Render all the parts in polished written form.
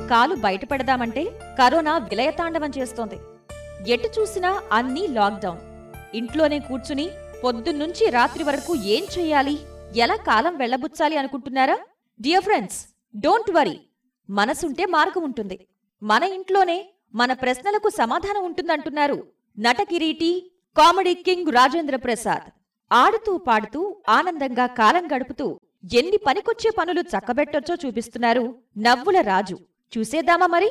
కాలు బయటపడదామంటే కరోనా విలయతాండవం చేస్తోంది. ఎటు చూసినా అన్నీ లాక్డౌన్. ఇంట్లోనే కూర్చుని పొద్దున్నుంచి రాత్రి వరకు ఏం చెయ్యాలి, ఎలా కాలం వెళ్లబుచ్చాలి అనుకుంటున్నారా? డియర్ ఫ్రెండ్స్, డోంట్ వరీ, మనసుంటే మార్గం ఉంటుంది. మన ఇంట్లోనే మన ప్రశ్నలకు సమాధానం ఉంటుందంటున్నారు నటకిరీటి కామెడీ కింగ్ రాజేంద్ర ప్రసాద్. ఆడుతూ పాడుతూ ఆనందంగా కాలం గడుపుతూ ఎన్ని పనికొచ్చే పనులు చక్కబెట్టొచ్చో చూపిస్తున్నారు నవ్వుల రాజు. చూసేద్దామా మరి?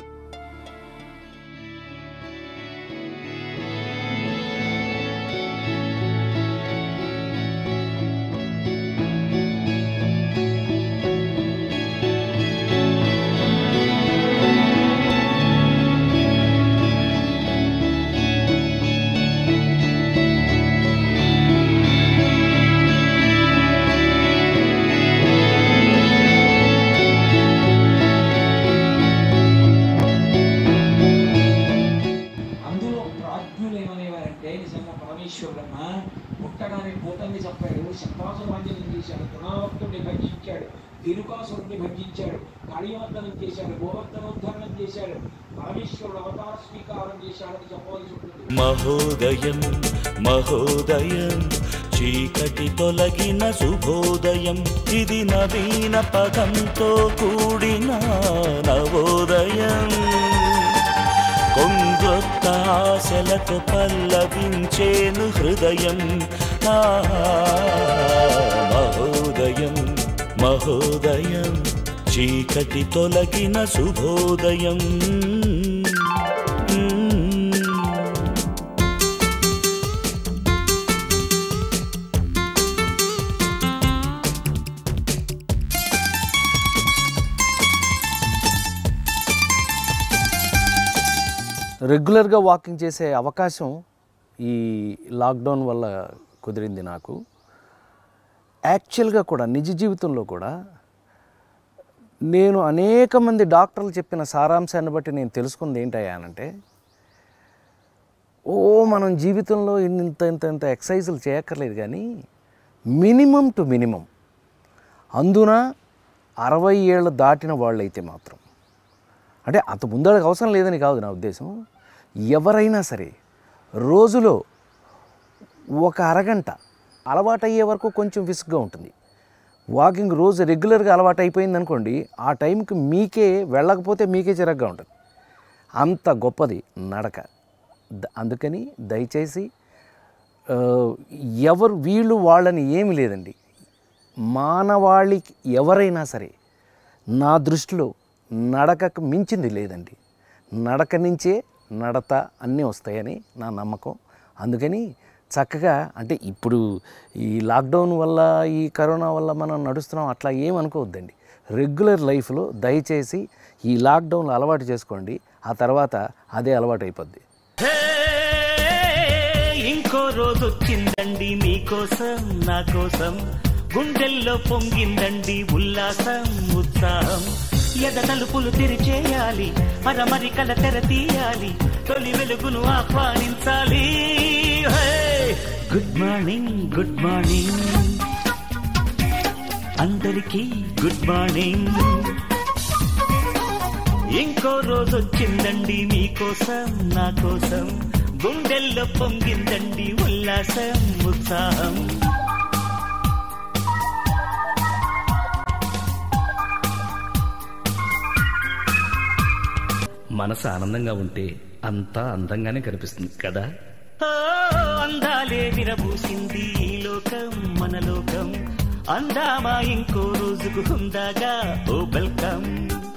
పుట్టడానికి పోతంది చెప్పాడు, శంభాసురాజ్యం చేశాడు, గుణావక్తుడిని భజించాడు, తిరుకాసురుడిని భజించాడు, కాళీవర్ధనం చేశాడు, గోవర్ధనోద్ధరణం చేశాడు, పరమేశ్వరుడు అవతార స్వీకారం చేశాడని చెప్పవలసి ఉంటుంది. మహోదయం మహోదయం చీకటి తొలగిన శుభోదయం, ఇది నవీన పదంతో కూడిన నవోదయం. కొంగొత్త ఆశలతో పల్లవించేను హృదయం. మహోదయం మహోదయం చీకటి తొలగిన శుభోదయం. రెగ్యులర్గా వాకింగ్ చేసే అవకాశం ఈ లాక్డౌన్ వల్ల కుదిరింది నాకు. యాక్చువల్గా కూడా నిజ జీవితంలో కూడా నేను అనేక మంది డాక్టర్లు చెప్పిన సారాంశాన్ని బట్టి నేను తెలుసుకుంది ఏంటయ్యానంటే, మనం జీవితంలో ఇంత ఎక్సర్సైజులు చేయక్కర్లేదు, కానీ మినిమం టు మినిమం, అందున 60 ఏళ్ళు దాటిన వాళ్ళైతే మాత్రం, అంటే అంత ముందరకు అవసరం లేదని కాదు నా ఉద్దేశం, ఎవరైనా సరే రోజులో ఒక అరగంట అలవాటు అయ్యే వరకు కొంచెం విసుగ్గా ఉంటుంది. వాకింగ్ రోజు రెగ్యులర్గా అలవాటు అయిపోయింది అనుకోండి, ఆ టైంకి మీకే వెళ్ళకపోతే మీకే చిరగ్గా ఉంటుంది. అంత గొప్పది నడక. అందుకని దయచేసి ఎవరు వీళ్ళు వాళ్ళని ఏమి లేదండి, మానవాళికి ఎవరైనా సరే నా దృష్టిలో నడకకు మించింది లేదండి. నడక నుంచే నడత అన్నీ వస్తాయని నా నమ్మకం. అందుకని చక్కగా, అంటే ఇప్పుడు ఈ లాక్డౌన్ వల్ల ఈ కరోనా వల్ల మనం నడుస్తున్నాం అట్లా ఏమనుకోవద్దండి. రెగ్యులర్ లైఫ్లో దయచేసి ఈ లాక్డౌన్లో అలవాటు చేసుకోండి, ఆ తర్వాత అదే అలవాటు అయిపోద్ది. ఇంకో రోజు వచ్చిందండి మీకోసం నా కోసం, గుండెల్లో పొంగిందండి ఉల్లాసం ఉత్సాహం. ఎద తలుపులు తెరిచేయాలి, అరమరికల తెర తీయాలి, తొలి వెలుగును ఆహ్వానించాలి. గుడ్ మార్నింగ్ గుడ్ మార్నింగ్ అందరికీ గుడ్ మార్నింగ్. ఇంకో రోజు వచ్చిందండి మీకోసం నా కోసం, గుండెల్లో పొంగిందండి ఉల్లాసం ఉత్సాహం. మనసు ఆనందంగా ఉంటే అంతా అందంగానే కనిపిస్తుంది కదా. అందాలే విరబూసింది ఈ లోకం మన లోకం, అందామా ఇంకో రోజుకు హుందాగా ఓ వెల్కమ్.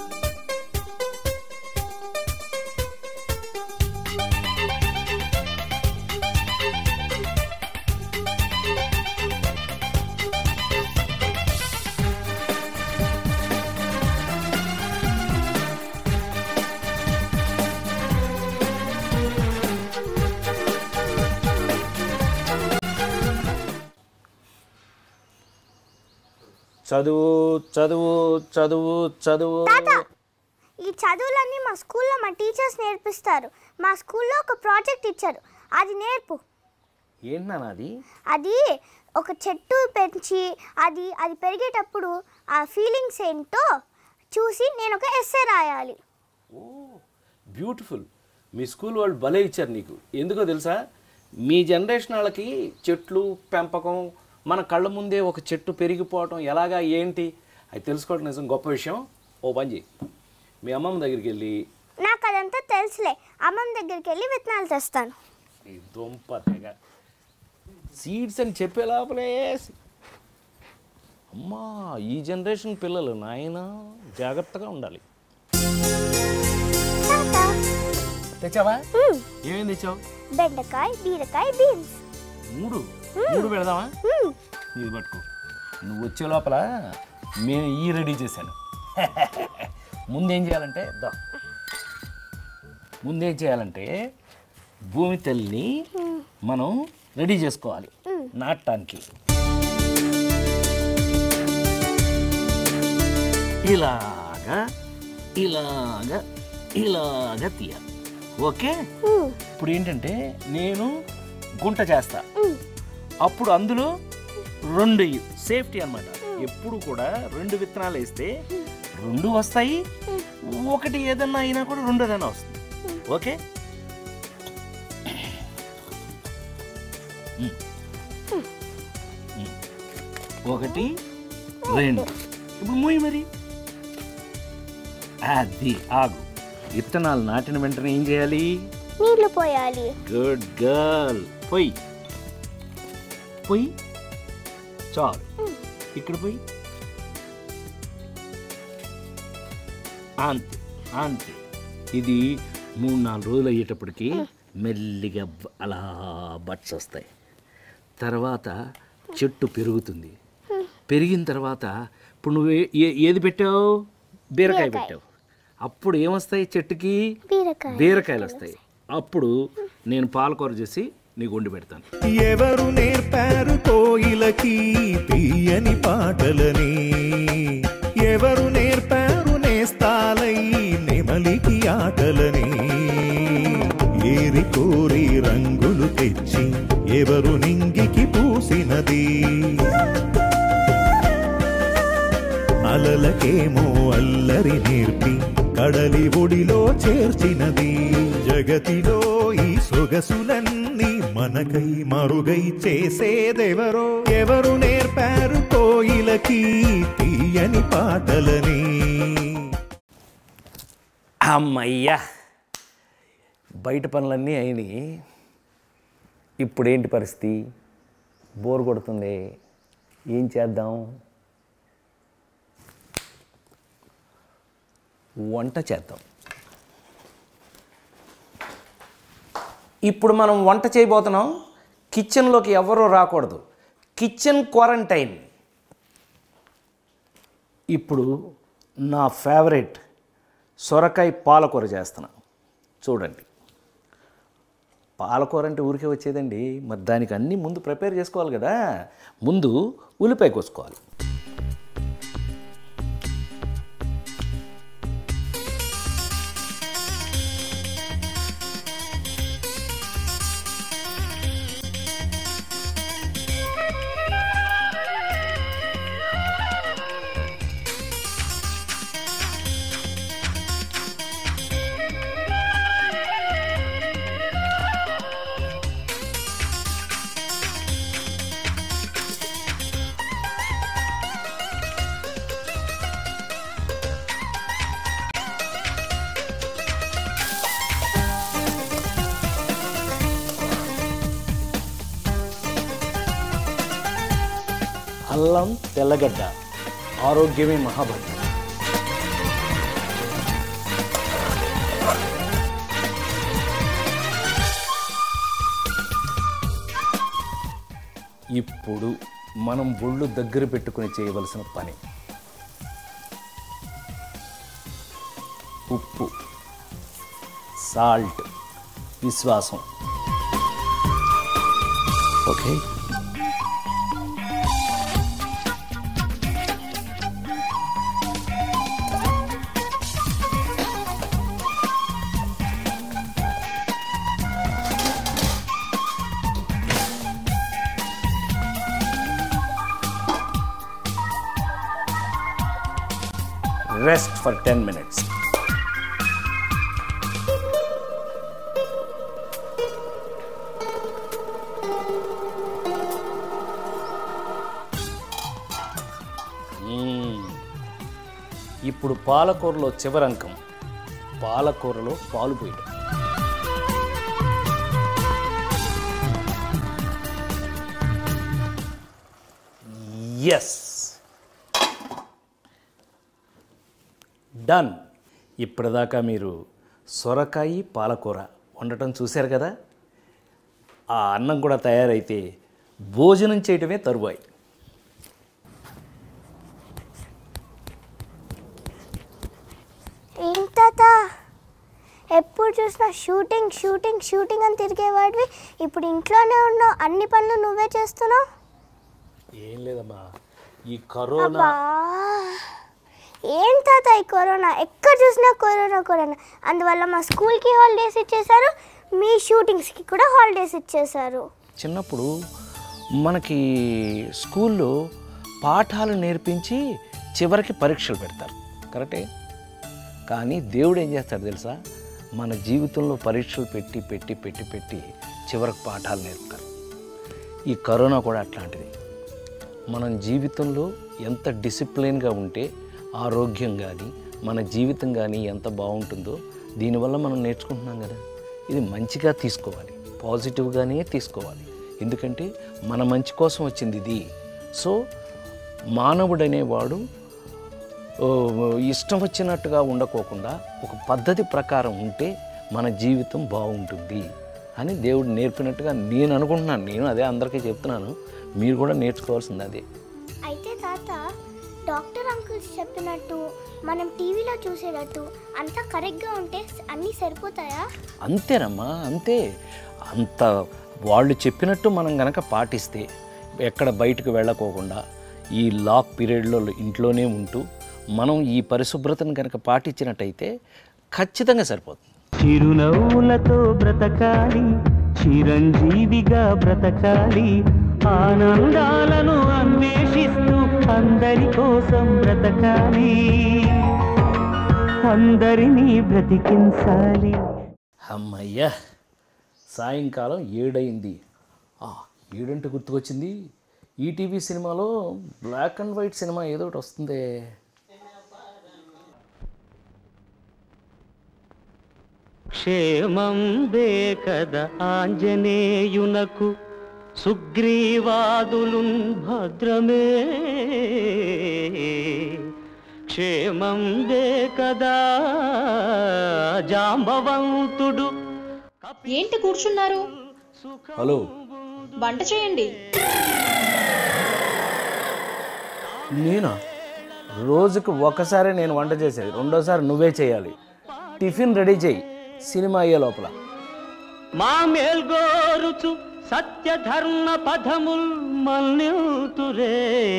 చదువు చదువు చదువు చదువు. ఈ చదువులన్నీ మా స్కూల్లో మా టీచర్స్ నేర్పిస్తారు. మా స్కూల్లో ఒక ప్రాజెక్ట్ ఇచ్చారు, అది నేర్పు. ఏంటన్నది? అది ఒక చెట్టు పెంచి అది పెరిగేటప్పుడు ఆ ఫీలింగ్స్ ఏంటో చూసి నేను ఒక ఎస్సే రాయాలి. ఓ బ్యూటిఫుల్. మీ స్కూల్ వాళ్ళు భలే ఇచ్చారు నీకు. ఎందుకో తెలుసా, మీ జనరేషన్ వాళ్ళకి చెట్లు పెంపకం, మన కళ్ళ ముందే ఒక చెట్టు పెరిగిపోవటం ఎలాగా ఏంటి అది తెలుసుకోవడం నిజం గొప్ప విషయం. ఓ పని చేయి, మీ అమ్మమ్మ దగ్గరికి వెళ్ళి. నాకు అదంతా తెలుసులే, అమ్మమ్మ దగ్గరికి వెళ్ళి విత్తనాలు తెస్తాను. ఈ దుంప తెగ సీడ్స్ అని చెప్పే లోపలే. అమ్మా, ఈ జనరేషన్ పిల్లలు నాయన జాగ్రత్తగా ఉండాలి. తెచ్చావా? ఏమేమి తెచ్చావు? బెండకాయ, బీరకాయ, బీన్స్. మూడు పెడదామా? ఇది పట్టుకో. నువ్వు వచ్చే లోపల నేను ఈ రెడీ చేశాను. ముందేం చేయాలంటే భూమి తల్లిని మనం రెడీ చేసుకోవాలి నాటడానికి. ఇలాగా ఇలాగా ఇలాగా తీయాలి. ఓకే, ఇప్పుడు ఏంటంటే నేను గుంట చేస్తా, అప్పుడు అందులో 2 సేఫ్టీ అన్నమాట. ఎప్పుడు కూడా 2 విత్తనాలు వేస్తే 2 వస్తాయి, ఒకటి ఏదన్నా అయినా కూడా 2 ఏదైనా వస్తుంది. ఓకే, ఒకటి 2. ఇప్పుడు మూయి మరి. అది ఆగు. విత్తనాలు నాటిన వెంటనే ఏం చేయాలి? నీళ్లు పోయాలి. Good girl. పోయి చాలు. ఇక్కడ పోయి అంతే. ఇది 3-4 రోజులు అయ్యేటప్పటికి మెల్లిగా అలా బట్స్ వస్తాయి. తర్వాత చెట్టు పెరుగుతుంది. పెరిగిన తర్వాత ఇప్పుడు నువ్వు ఏది పెట్టావు? బీరకాయ పెట్టావు. అప్పుడు ఏమొస్తాయి? చెట్టుకి బీరకాయలు వస్తాయి. అప్పుడు నేను పాలకూర చేసి నీకు వండి పెడతాను. ఎవరు నేర్పారు కోయిలకి తీయని పాటలని, ఎవరు నేర్పారు నేస్తాలై నెమలికి ఆటలని, ఏరి కోరి రంగులు తెచ్చి ఎవరు నింగికి పూసినది, అలలకేమో అల్లరి నేర్పి కడలి ఒడిలో చేర్చినది, జగతిలో ఈ సొగసులన్నీ మనకై మరుగై చేసేదెవరో, ఎవరు నేర్పారు కోయిలకి తీయని పాటలని. అమ్మయ్యా, బయట పనులన్నీ అయినాయి. ఇప్పుడేంటి పరిస్థితి? బోర్ కొడుతుంది. ఏం చేద్దాం? వంట చేద్దాం. ఇప్పుడు మనం వంట చేయబోతున్నాం. కిచెన్లోకి ఎవరూ రాకూడదు. Kitchen quarantine. ఇప్పుడు నా ఫేవరెట్ సొరకాయ పాలకూర చేస్తున్నా. చూడండి, పాలకూర అంటే ఊరికే వచ్చేదండి. మరి దానికి అన్నీ ముందు ప్రిపేర్ చేసుకోవాలి కదా. ముందు ఉల్లిపాయ కోసుకోవాలి. అల్లం, తెల్లగడ్డ, ఆరోగ్యమే మహాభాగ్యం. ఇప్పుడు మనం ఒళ్ళు దగ్గర పెట్టుకుని చేయవలసిన పని. ఉప్పు, సాల్ట్, విశ్వాసం. Okay, rest for 10 minutes. ఇప్పుడు పాలకూరలో చివరంకం, పాలకూరలో పాలు పోయడం. Yes, done. ఇప్పటిదాకా మీరు సొరకాయ పాలకూర వండటం చూశారు కదా. ఆ అన్నం కూడా తయారైతే భోజనం చేయటమే తరువాయి. ఏంటా ఎప్పుడు చూసినా షూటింగ్ షూటింగ్ షూటింగ్ అని తిరిగేవాడివి, ఇప్పుడు ఇంట్లోనే ఉన్నావు, అన్ని పనులు నువ్వే చేస్తున్నావు. ఏం లేదమ్మా, ఈ కరోనా. ఏం తాత ఈ కరోనా, ఎక్కడ చూసినా కరోనా కరోనా. అందువల్ల మా స్కూల్కి హాలిడేస్ ఇచ్చేశారు, మీ షూటింగ్స్కి కూడా హాలిడేస్ ఇచ్చేశారు. చిన్నప్పుడు మనకి స్కూల్లో పాఠాలు నేర్పించి చివరికి పరీక్షలు పెడతారు, కరెక్టే. కానీ దేవుడు ఏం చేస్తాడు తెలుసా, మన జీవితంలో పరీక్షలు పెట్టి పెట్టి పెట్టి పెట్టి చివరికి పాఠాలు నేర్పుతారు. ఈ కరోనా కూడా అట్లాంటిది. మనం జీవితంలో ఎంత డిసిప్లిన్గా ఉంటే ఆరోగ్యం కానీ మన జీవితం కానీ ఎంత బాగుంటుందో దీనివల్ల మనం నేర్చుకుంటున్నాం కదా. ఇది మంచిగా తీసుకోవాలి, పాజిటివ్గానే తీసుకోవాలి. ఎందుకంటే మన మంచి కోసం వచ్చింది ఇది. సో మానవుడనేవాడు ఇష్టం వచ్చినట్టుగా ఉండకోకుండా ఒక పద్ధతి ప్రకారం ఉంటే మన జీవితం బాగుంటుంది అని దేవుడు నేర్పినట్టుగా నేను అనుకుంటున్నాను. నేను అదే అందరికీ చెప్తున్నాను, మీరు కూడా నేర్చుకోవాల్సింది అదే. అయితే తాత, డాక్టర్ అంకుల్స్ చెప్పినట్టు మనం టీవీలో చూసేటట్టు అంతా కరెక్ట్గా ఉంటే అన్నీ సరిపోతాయా? అంతేనమ్మా, అంతే. అంత వాళ్ళు చెప్పినట్టు మనం గనక పాటిస్తే, ఎక్కడ బయటకు వెళ్ళకోకుండా ఈ లాక్ పీరియడ్లో ఇంట్లోనే ఉంటూ మనం ఈ పరిశుభ్రతను కనుక పాటించినట్టయితే ఖచ్చితంగా సరిపోతుంది. చిరునవ్వులతో బ్రతకాలి, చిరంజీవిగా బ్రతకాలి, ఆనందాలను అన్వేషిస్తూ అందరి కోసం బ్రతకాలి, అందరినీ బ్రతికించాలి. అమ్మయ్యా, సాయంకాలం 7 అయింది. 7 అంటే గుర్తుకొచ్చింది, ఈటీవీ సినిమాలో బ్లాక్ అండ్ వైట్ సినిమా ఏదో ఒకటి వస్తుంది. క్షేమం దే కద ఆంజనేయునకు, సుగ్రీవాదులు భద్రమే, క్షేమం దే కదా జాంబవంతుడు. ఏంటి కూర్చున్నారు? హలో, వంట చేయండి. నేనా? రోజుకు ఒకసారి నేను వంట చేసేది, రెండోసారి నువ్వే చేయాలి. టిఫిన్ రెడీ చేయి, సినిమా అయ్యే లోపల. మా మేల్గోరుచు సత్యధర్మ పదముల్ మల్నితురే.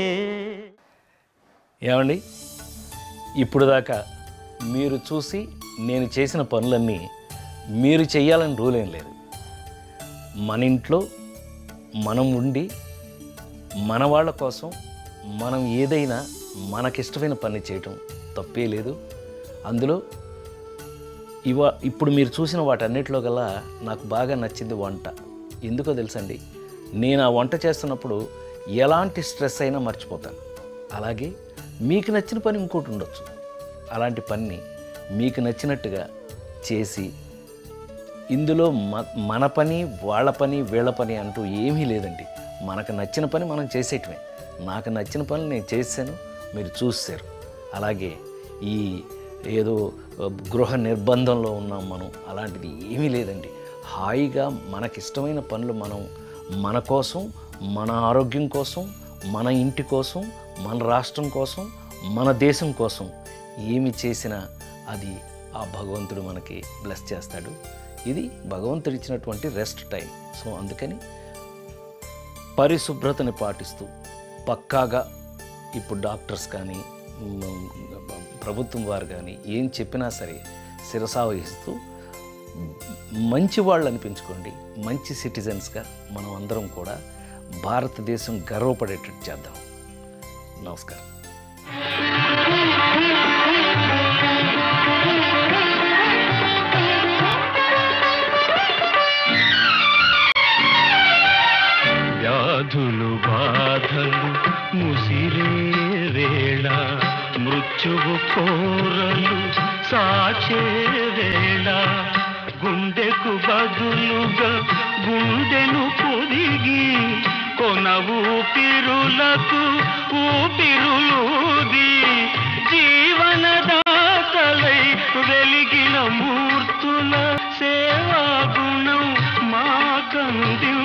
ఏమండి, ఇప్పుడు దాకా మీరు చూసి నేను చేసిన పనులన్నీ మీరు చెయ్యాలని రూల్ ఏం లేదు. మన ఇంట్లో మనం ఉండి మన వాళ్ళ కోసం మనం ఏదైనా మనకిష్టమైన పని చేయటం తప్పే లేదు. అందులో ఇప్పుడు మీరు చూసిన వాటన్నిటిలో గల నాకు బాగా నచ్చింది వంట. ఎందుకో తెలుసండి, నేను ఆ వంట చేస్తున్నప్పుడు ఎలాంటి స్ట్రెస్ అయినా మర్చిపోతాను. అలాగే మీకు నచ్చిన పని ఇంకోటి ఉండొచ్చు. అలాంటి పని మీకు నచ్చినట్టుగా చేసి, ఇందులో మన పని వాళ్ళ పని వీళ్ళ పని అంటూ ఏమీ లేదండి. మనకు నచ్చిన పని మనం చేసేయటమే. నాకు నచ్చిన పని నేను చేశాను, మీరు చూశారు. అలాగే ఈ ఏదో గృహ నిర్బంధంలో ఉన్నాం మనం, అలాంటిది ఏమీ లేదండి. హాయిగా మనకిష్టమైన పనులు మనం మన కోసం, మన ఆరోగ్యం కోసం, మన ఇంటి కోసం, మన రాష్ట్రం కోసం, మన దేశం కోసం ఏమి చేసినా అది ఆ భగవంతుడు మనకి బ్లెస్ చేస్తాడు. ఇది భగవంతుడు ఇచ్చినటువంటి రెస్ట్ టైం. సో అందుకని పరిశుభ్రతని పాటిస్తూ పక్కాగా ఇప్పుడు డాక్టర్స్ కానీ ప్రభుత్వం వారు కానీ ఏం చెప్పినా సరే శిరసావహిస్తూ మంచి వాళ్ళు అనిపించుకోండి. మంచి సిటిజన్స్గా మనం అందరం కూడా భారతదేశం గర్వపడేటట్టు చేద్దాం. నమస్కారం. వ్యాధులు బాధలు ముసిరే వేళ మృత్యువు కోరలు సాచే వేళ గుండెకు బదులుగా గుండెను పొదిగి కొన ఊపిరులకు ఊపిరులూది జీవనదాతలై వెలిగిన మూర్తుల సేవా గుణం మాకంది